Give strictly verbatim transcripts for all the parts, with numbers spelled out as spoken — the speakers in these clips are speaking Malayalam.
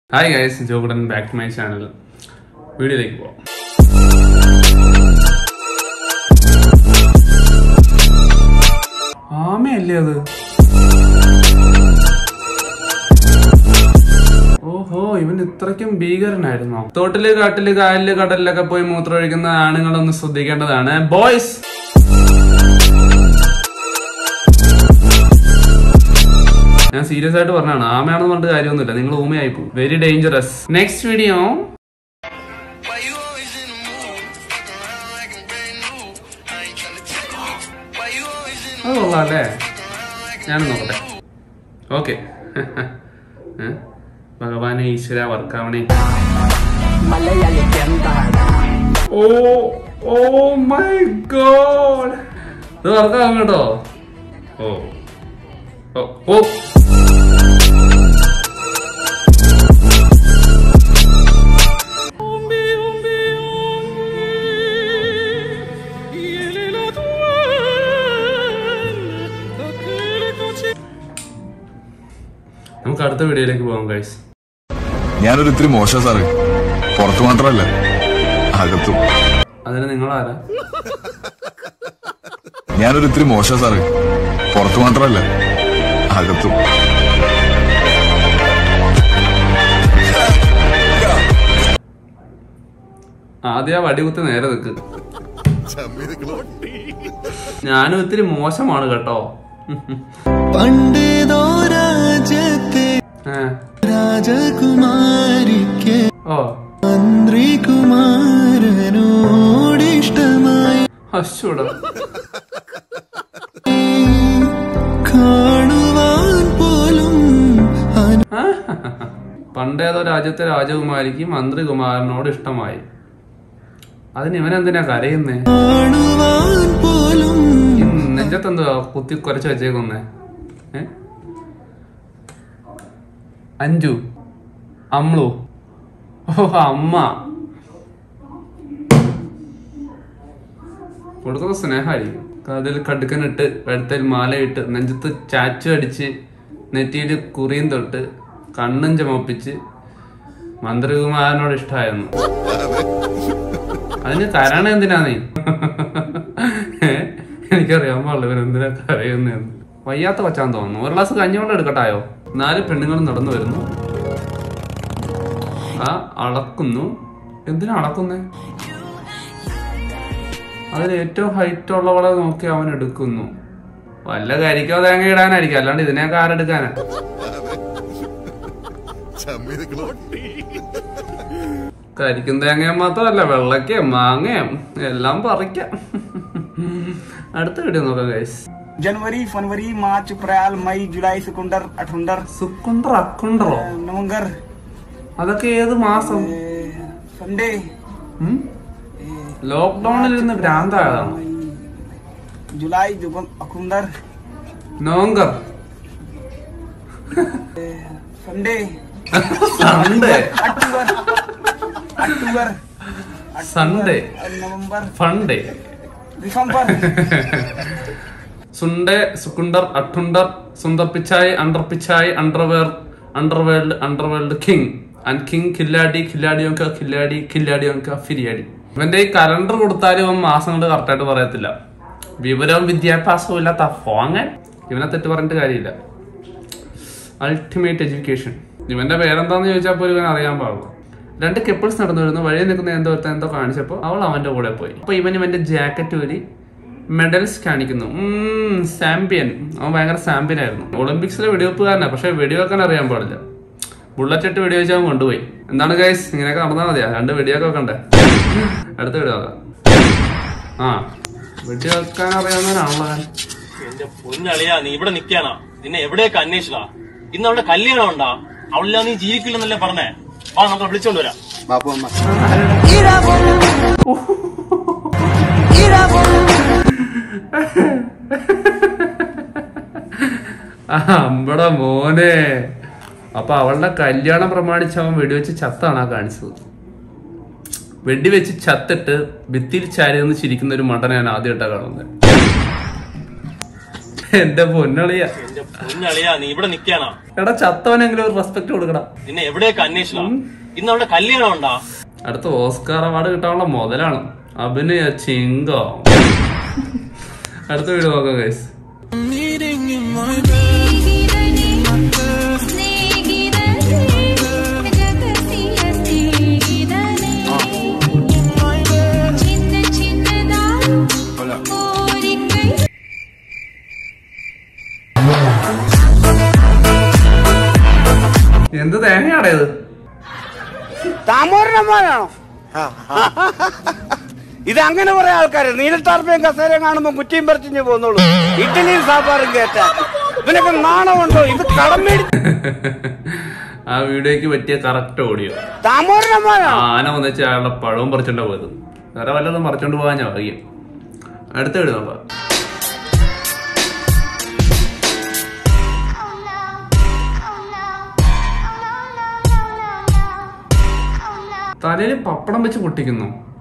Hi guys, Jogudan back to my channel. Video like go. ആമ അല്ലേ അത്? ഓഹോ, ഇവൻ ഇത്രയ്ക്കും ഭീകരനായിരുന്നോ? തോട്ടില് കാട്ടില് കായലില് കടലിലൊക്കെ പോയി മൂത്രമൊഴിക്കുന്ന ആണുങ്ങളൊന്ന് ശ്രദ്ധിക്കേണ്ടതാണ്. ബോയ്സ്, ഞാൻ സീരിയസ് ആയിട്ട് പറഞ്ഞാണ്, ആമയാണെന്ന് പറഞ്ഞിട്ട് കാര്യമൊന്നുമില്ല. നിങ്ങൾ ഊമയായി പോകും. Very dangerous. Next video. അത് കൊള്ളാം അല്ലേ? ഞാനും നോക്കട്ടെ. ഓക്കെ. ഭഗവാനെ ഈശ്വര വർക്കാവണേ. ഓ ഓ മൈ ഗോഡ്, ഇത് വർക്കാവും കേട്ടോ. ഓ ഓ ഓ നമുക്ക് അടുത്ത വീഡിയോയിലേക്ക് പോകാം ഗൈസ്. ഞാനൊരു ഇത്തിരി മോശം സാറേ, പുറത്തു മാത്രമല്ല അകത്തും. അതിന് നിങ്ങളാരാ? ഞാനൊരു ഇത്തിരി മോശം സാറേ, പുറത്തു മാത്രമല്ല അകത്തും. ആദ്യം ആ വടികുത്തി നേരെ നിൽക്ക്. ഞാനും ഇത്തിരി മോശമാണ് കേട്ടോ. പണ്ടേതോ രാജ്യത്തെ രാജകുമാരിക്ക് മന്ത്രികുമാരനോടിഷ്ടമായി അശ്വട കാണുവാൻ പോലും. പണ്ടേതോ രാജ്യത്തെ രാജകുമാരിക്ക് മന്ത്രികുമാരനോട് ഇഷ്ടമായി. അതിന് ഇവനെന്തിനാ കരയുന്നേ? കാണുവാൻ പോലും നെഞ്ചത്തെന്തുവാ കുത്തി കുറച്ച് വെച്ചേക്കുന്നേ? ഏ അഞ്ചു അമ്ലു, ഓ അമ്മ കൊടുക്കുന്ന സ്നേഹമായിരിക്കും. അതിൽ കടുക്കനിട്ട് കഴുത്തിൽ മാലയിട്ട് നെഞ്ചത്ത് ചാച്ചു അടിച്ച് നെറ്റിയിൽ കുറിയും തൊട്ട് കണ്ണും ചുമപ്പിച്ച് മന്ത്രികുമാരനോട് ഇഷ്ടമായിരുന്നു. അതിന് കരണ എന്തിനാ നീ? എനിക്കറിയാൻ പാടില്ല ഇവരെന്തിനാ കരയുന്നതെന്ന്. വയ്യാത്ത വച്ചാൻ തോന്നുന്നു. ഒരു ഗ്ലാസ് കഞ്ഞിവെള്ളം എടുക്കട്ടായോ? നാല് പെണ്ണുങ്ങൾ നടന്നു വരുന്നു. ആ അളക്കുന്നു. എന്തിനാ അളക്കുന്നേ? അതിൽ ഏറ്റവും ഹൈറ്റ് ഉള്ളവളെ നോക്കി അവൻ എടുക്കുന്നു. വല്ല കരിക്കോ തേങ്ങ ഇടാനായിരിക്കും, അല്ലാണ്ട് ഇതിനെയൊക്കെ ആരെടുക്കാനാ? കരിക്കും തേങ്ങയും മാത്രമല്ല, വെള്ളക്കയും മാങ്ങയും എല്ലാം പറിക്കാം. അടുത്ത വീഡിയോ നോക്കാം ഗൈസ്. जनवरी फरवरी मार्च अप्रैल मई जुलाई सुकुंडर अठुंडर സുക്കുണ്ടർ അക്കുണ്ടറോ? नवंबर അതൊക്കെ ഏത് മാസം? संडे ലോക്ക്ഡൌണിൽ ഇരുന്ന് ഭ്രാന്തായതാണ്. जुलाई अकुंडर November Sunday Sunday October October Sunday November funday December സുണ്ടേ സുക്കുണ്ടർ അട്ടുണ്ടർ Sundar Pichai under Pichai underwear underworld underworld king and king കില്ലാടി കില്ലാടിയോക്ക കില്ലാടി കില്ലാടിയോക്ക ഫിരിയാടി. ഇവന്റെ ഈ കലണ്ടർ കൊടുത്താലും ഇവൻ മാസങ്ങൾ കറക്റ്റായിട്ട് പറയത്തില്ല. വിവരവും വിദ്യാഭ്യാസവും ഇല്ലാത്ത ഫോങ്ങൻ. ഇവനെ തെറ്റ് പറഞ്ഞിട്ട് കാര്യമില്ല. Ultimate education. ഇവന്റെ പേരെന്താന്ന് ചോദിച്ചാൽ പോലും ഇവൻ അറിയാൻ പാടില്ല. രണ്ട് കപ്പിൾസ് നടന്നു വരുന്നു. വഴി നിൽക്കുന്ന എന്തോ എന്തോ കാണിച്ചപ്പോ അവൾ അവന്റെ കൂടെ പോയി. അപ്പൊ ഇവൻ ഇവന്റെ ജാക്കറ്റ് ഊരി മെഡൽസ് കാണിക്കുന്നു. സാമ്പ്യൻ. അവൻ ഭയങ്കര സാമ്പ്യൻ ആയിരുന്നു. ഒളിമ്പിക്സിലെ വെടിവെപ്പുകാരനാ, പക്ഷെ വെടിവെക്കാൻ അറിയാൻ പാടില്ല. ബുള്ളറ്റ് ഇട്ട് വെടിവെച്ച് അവൻ കൊണ്ടുപോയി. എന്താണ് ഗൈസ്, ഇങ്ങനെയൊക്കെ നടന്നാൽ മതിയാ? രണ്ട് വെടിയൊക്കെ വെക്കണ്ടേ? അടുത്ത വെടി നോക്കാം. ആ വെടിവെക്കാൻ അറിയാവുന്നവനാണല്ലോ ഞാൻ. എന്റെ പൊന്നളിയാ, നീ ഇവിടെ നിക്കാനാ? നിന്നെ എവിടെയൊക്കെ അന്വേഷിച്ചാ? ഇന്ന് അവളുടെ കല്യാണം ഉണ്ടാ? അവളില്ലാ നീ ജീവിക്കില്ലെന്നല്ലേ പറഞ്ഞേ? വാ നമുക്ക് വിളിച്ചോണ്ട് വരാം. അമ്പട മോനെ. അപ്പൊ അവളുടെ കല്യാണം പ്രമാണിച്ച് അവൻ വെടിവെച്ച് ചത്താണ് ആ കാണിച്ചത്. വെടിവെച്ച് ചത്തിട്ട് ഭിത്തിയിൽ ചാരി നിന്ന് ചിരിക്കുന്ന ഒരു മടനെ ഞാൻ ആദ്യമായിട്ടാണ് കാണുന്നത്. എന്റെ പൊന്നളിയാ എന്റെ പൊന്നളിയാ നീ ഇവിടെ നിക്കാനാ? എടാ ചത്തവനെങ്കിലും ഒരു റെസ്പെക്ട് കൊടുക്കടാ. നിന്നെ എവിടെയൊക്കെ അന്വേഷിച്ചാ? ഇന്ന് അവളുടെ കല്യാണം ഉണ്ടാ? അടുത്ത ഓസ്കാർ അവാർഡ് കിട്ടാനുള്ള മുതലാണ് അഭിനയ ചിങ്കോ. അടുത്ത വീഡിയോ നോക്കാം ഗൈസ്. എന്ത് തേങ്ങയാടേ ഇത്? താമോരന്മാരാണോ ഇത്? അങ്ങനെ കുറെ ആൾക്കാര് നീലത്താർപ്പയും കസേരയും കാണുമ്പോ കുറ്റിയും പറിച്ചു പോന്നോളൂ. ഇഡ്ഡലിയും സാമ്പാറും കേട്ടാ ഇതിനൊക്കെ നാണമുണ്ടോ? ഇത് കടം മേടി. ആ വീഡിയോക്ക് പറ്റിയ കറക്റ്റ് ഓടിയോ. താമോരന്മാരാണോ? ആന വന്നിച്ച് അയാളുടെ പഴവും പറിച്ചോണ്ടാ പോയത്. വേറെ വല്ലതും പറിച്ചോണ്ട് പോകാൻ ഞാൻ വൈകി. അടുത്ത വീഡിയോ നോക്കാം. തലയിൽ പപ്പടം വെച്ച് പൊട്ടിക്കുന്നു.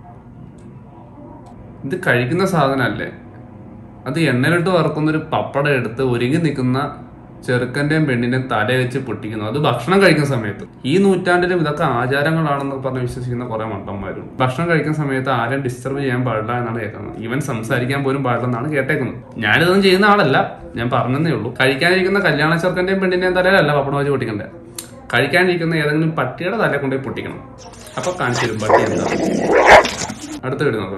ഇത് കഴിക്കുന്ന സാധനല്ലേ? അത് എണ്ണയിലിട്ട് വറുക്കുന്നൊരു പപ്പടം എടുത്ത് ഒരുങ്ങി നിൽക്കുന്ന ചെറുക്കന്റെയും പെണ്ണിന്റെയും തല വെച്ച് പൊട്ടിക്കുന്നു. അത് ഭക്ഷണം കഴിക്കുന്ന സമയത്ത്. ഈ നൂറ്റാണ്ടിലും ഇതൊക്കെ ആചാരങ്ങളാണെന്ന് പറഞ്ഞ് വിശ്വസിക്കുന്ന കുറെ മണ്ടന്മാരും. ഭക്ഷണം കഴിക്കുന്ന സമയത്ത് ആരും ഡിസ്റ്റർബ് ചെയ്യാൻ പാടില്ല എന്നാണ് കേൾക്കുന്നത്. ഈവൻ സംസാരിക്കാൻ പോലും പാടില്ലെന്നാണ് കേട്ടേക്കുന്നത്. ഞാനിതൊന്നും ചെയ്യുന്ന ആളല്ല, ഞാൻ പറഞ്ഞതേ ഉള്ളൂ. കഴിക്കാനിരിക്കുന്ന കല്യാണ ചെറുക്കന്റെയും പെണ്ണിന്റെയും തലയിലല്ല പപ്പടം വെച്ച് പൊട്ടിക്കണ്ടേ. കഴിക്കാനിരിക്കുന്ന ഏതെങ്കിലും പട്ടിയുടെ തല കൊണ്ടുപോയി പൊട്ടിക്കണം. അപ്പൊ കാണിച്ചു തരും പട്ടി എന്താ. അടുത്ത വീഡിയോ നോക്കാം.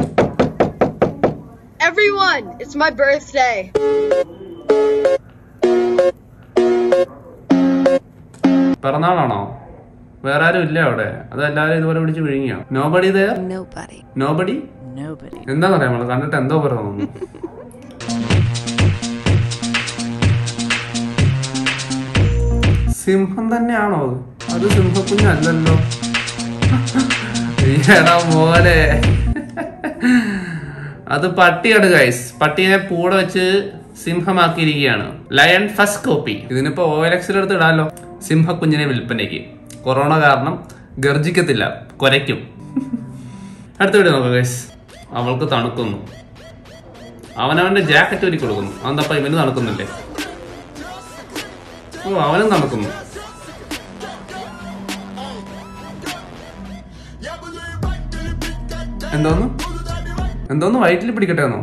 Everyone, it's my birthday. പിറന്നാളാണോ? വേറെ ആരും ഇല്ല അവിടെ? അതെല്ലാരും ഇതുപോലെ പിടിച്ച് വിഴുങ്ങിയോ? Nobody there? Nobody. Nobody? Nobody. എന്താ പറയാ നമ്മള് കണ്ടിട്ട് എന്തോ പറയുന്നു. സിംഹം തന്നെയാണോ അത്? അത് സിംഹക്കുഞ്ഞല്ലല്ലോ. ഈടാ മോനെ, അത് പട്ടിയാണ് ഗൈസ്. പട്ടീനെ പൂടെ വെച്ച് സിംഹമാക്കിയിരിക്കുകയാണ്. Lion first copy. ഇതിനിപ്പോ ഓ എൽ എക്സിൽ എടുത്ത് ഇടാലോ. സിംഹക്കുഞ്ഞിനെ വിൽപ്പനയ്ക്ക്. കൊറോണ കാരണം ഗർജിക്കത്തില്ല, കൊരയ്ക്കും. അടുത്ത വീഡിയോ നോക്കാം ഗൈസ്. അവൾക്ക് തണുക്കുന്നു. അവനവന്റെ ജാക്കറ്റ് ഒരുക്കി കൊടുക്കുന്നു. അതെന്തപ്പ ഇവന് തണുക്കുന്നില്ലേ? ഓ, അവനും തണുക്കുന്നു. എന്തോന്ന് എന്തോന്ന് വയറ്റിൽ പിടിക്കട്ടെ എന്നോ?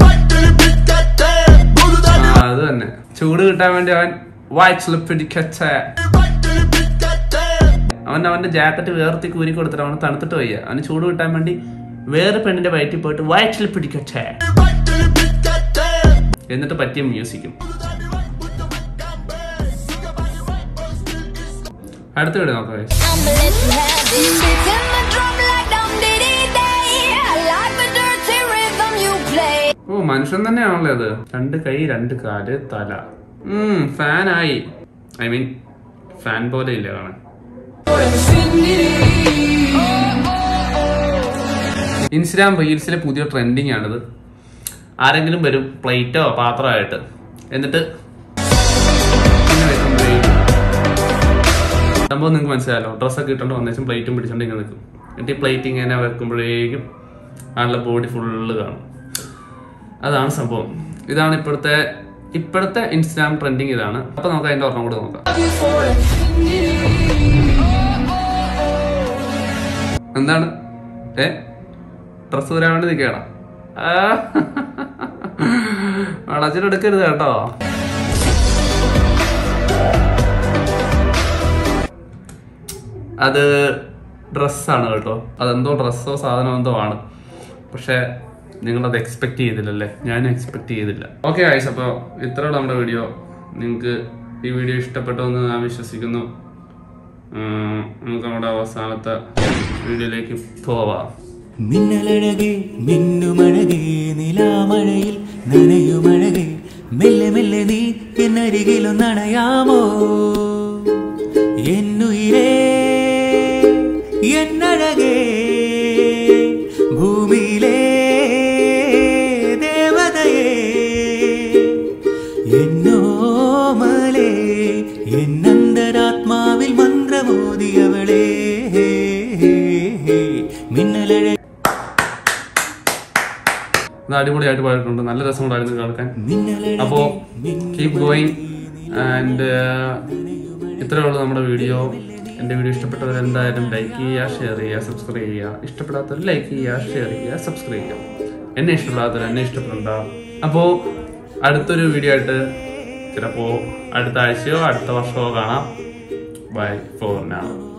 അത് തന്നെ, ചൂട് കിട്ടാൻ വേണ്ടി അവൻ വയറ്റിൽ പിടിക്കട്ടെ. അവൻ അവന്റെ ജാക്കറ്റ് വേർത്തി കൂരി കൊടുത്തിട്ട് അവന് തണുത്തിട്ട് വയ്യ. അവന് ചൂട് കിട്ടാൻ വേണ്ടി വേറെ പെണ്ണിന്റെ വയറ്റിൽ പോയിട്ട് വയറ്റിൽ പിടിക്കട്ടെ എന്നിട്ട് പറ്റിയ മ്യൂസിക്കും. അടുത്ത വീഡിയോ നോക്കാം. ഓ, മനുഷ്യൻ തന്നെയാണല്ലേ അത്. രണ്ട് കൈ, രണ്ട് കാല്, തല. ഉം ഫാനായി. ഐ മീൻ ഫാൻ പോലെ ഇല്ല കാണാൻ. ഇൻസ്റ്റാഗ്രാം റീൽസിലെ പുതിയ ട്രെൻഡിങ് ആണിത്. ആരെങ്കിലും വരും പ്ലേറ്റോ പാത്രമായിട്ട്, എന്നിട്ട് സംഭവം നിങ്ങൾക്ക് മനസ്സിലായല്ലോ. ഡ്രസ്സൊക്കെ ഇട്ടോണ്ട് വന്നേച്ചും പ്ലേറ്റും പിടിച്ചോണ്ട് ഇങ്ങനെ നിൽക്കും. എന്നിട്ട് ഈ പ്ലേറ്റ് ഇങ്ങനെ വെക്കുമ്പോഴേക്കും ആളുടെ ബോഡി ഫുള്ള് കാണും. അതാണ് സംഭവം. ഇതാണ് ഇപ്പോഴത്തെ ഇപ്പോഴത്തെ ഇൻസ്റ്റാഗ്രാം ട്രെൻഡിങ് ഇതാണ്. അപ്പൊ നമുക്ക് അതിന്റെ ഒരെണ്ണം കൂടെ നോക്കാം. എന്താണ്? ഏ ഡ്രസ് വരാൻ വേണ്ടി നിൽക്കണം. വളച്ചിട്ടെടുക്കരുത് കേട്ടോ. അത് ഡ്രസ്സാണ് കേട്ടോ. അതെന്തോ ഡ്രസ്സോ സാധനം എന്തോ ആണ്. പക്ഷെ നിങ്ങളത് എക്സ്പെക്ട് ചെയ്തില്ലല്ലേ? ഞാനും എക്സ്പെക്ട് ചെയ്തില്ല. ഓക്കെ ഗൈസ്, അപ്പോൾ ഇത്രയുള്ള നമ്മുടെ വീഡിയോ. നിങ്ങൾക്ക് ഈ വീഡിയോ ഇഷ്ടപ്പെട്ടു എന്ന് ഞാൻ വിശ്വസിക്കുന്നു. നമുക്ക് നമ്മുടെ അവസാനത്തെ വീഡിയോയിലേക്ക് പോവാം. മിന്നലഴകേ മിന്നുമഴകേ നിലാമഴയിൽ നനയുമഴകേ മെല്ലെ മെല്ലെ നീ എന്നരികിലൊന്നണയാമോ എന്നുയിരേ എന്നഴകേ ഭൂമിയിലേ ദേവതയേ എന്നോമലേ എന്നന്തരാത്മാവിൽ മന്ത്രമോദിയവളേ മിന്നലഴ അത് അടിപൊളിയായിട്ട് പാടിയിട്ടുണ്ട്. നല്ല രസമുണ്ടായിരുന്നു കേൾക്കാൻ. അപ്പോൾ കീപ് ഗോയിങ് ആൻഡ് ഇത്രയേ ഉള്ളൂ നമ്മുടെ വീഡിയോ. എൻ്റെ വീഡിയോ ഇഷ്ടപ്പെട്ടവർ എന്തായാലും ലൈക്ക് ചെയ്യുക, ഷെയർ ചെയ്യുക, സബ്സ്ക്രൈബ് ചെയ്യുക. ഇഷ്ടപ്പെടാത്തവർ ലൈക്ക് ചെയ്യുക, ഷെയർ ചെയ്യുക, സബ്സ്ക്രൈബ് ചെയ്യുക. എന്നെ ഇഷ്ടപ്പെടാത്തവർ എന്നെ ഇഷ്ടപ്പെടണ്ട. അപ്പോൾ അടുത്തൊരു വീഡിയോ ആയിട്ട് ചിലപ്പോൾ അടുത്ത ആഴ്ചയോ അടുത്ത വർഷമോ കാണാം. Bye for now.